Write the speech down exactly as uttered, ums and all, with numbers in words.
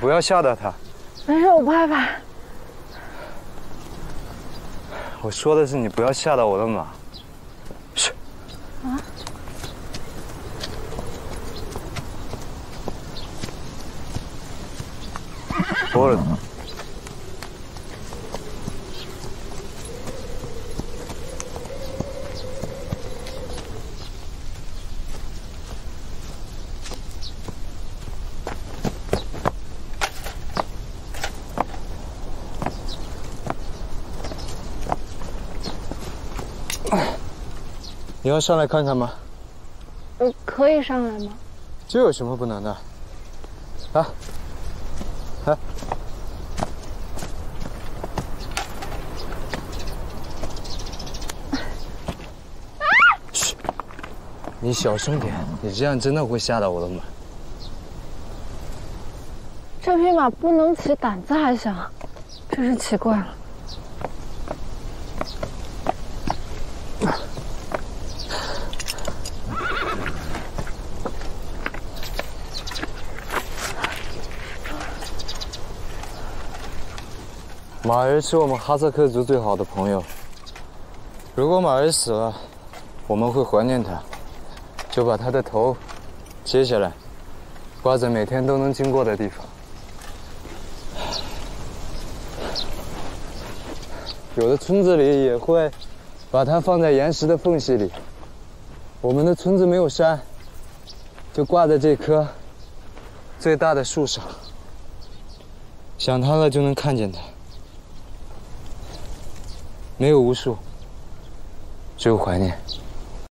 不要吓到他。 没事，我不害怕。 我说的是你不要吓到我的马。是。啊？我的。 你要上来看看吗？ 我可以上来吗？ 这有什么不能的？啊！啊！嘘！你小声点，你这样真的会吓到我的马。 这匹马不能骑，胆子还小，真是奇怪了。 马儿是我们哈萨克族最好的朋友。如果马儿死了，我们会怀念他，就把他的头切下来，挂在每天都能经过的地方。有的村子里也会把它放在岩石的缝隙里。我们的村子没有山，就挂在这棵最大的树上。想他了就能看见他。 没有无数，只有怀念。